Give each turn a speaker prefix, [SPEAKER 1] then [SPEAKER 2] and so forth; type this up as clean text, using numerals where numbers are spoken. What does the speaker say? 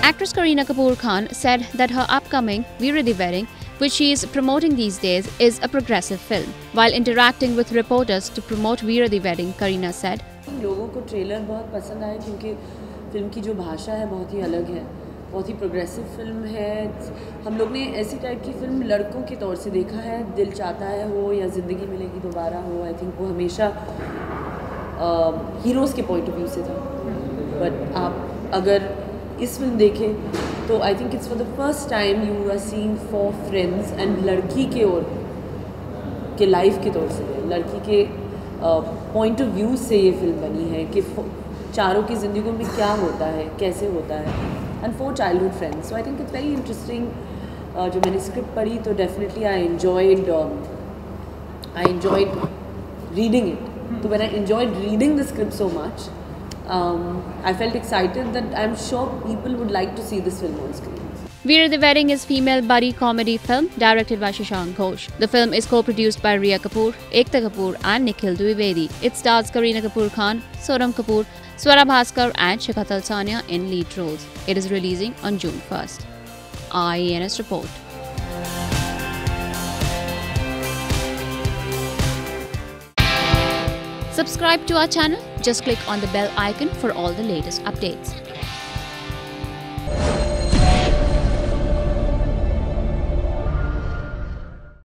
[SPEAKER 1] Actress Kareena Kapoor Khan said that her upcoming Veere Di Wedding, which she is promoting these days, is a progressive film. While interacting with reporters to promote Veere Di Wedding, Kareena said,
[SPEAKER 2] लोगों को trailer बहुत पसंद आया क्योंकि film की जो भाषा है बहुत ही अलग है, बहुत ही प्रोग्रेसिव फिल्म है। हम लोग ने ऐसी टाइप की फिल्म लड़कों के तौर से देखा है, दिल चाहता है हो या ज़िंदगी मिलेगी दोबारा हो, आई थिंक वो हमेशा हीरोज़ के पॉइंट ऑफ व्यू से था। बट आप अगर इस फिल्म देखें तो I think it's for the first time you are seeing 4 friends and लड़की के ओर के लाइफ के तौर से, लड़की के पॉइंट ऑफ व्यू से ये फिल्म बनी है कि चारों की ज़िंदगियों में क्या होता है, कैसे होता है, and 4 childhood friends. So I think it's very interesting. जो मैंने स्क्रिप्ट पढ़ी तो definitely I enjoyed reading it. तो when I enjoyed reading the script so much, I felt excited that I'm sure people would like to see this film on screen.
[SPEAKER 1] Veere Di Wedding is a female buddy comedy film directed by Shashanka Ghosh. The film is co-produced by Rhea Kapoor, Ekta Kapoor and Nikhil Dwivedi. It stars Kareena Kapoor Khan, Sonam Kapoor, Swara, Bhaskar and Shikha Talsania in lead roles. It is releasing on June 1st. IANS report. Subscribe to our channel. Just click on the bell icon for all the latest updates.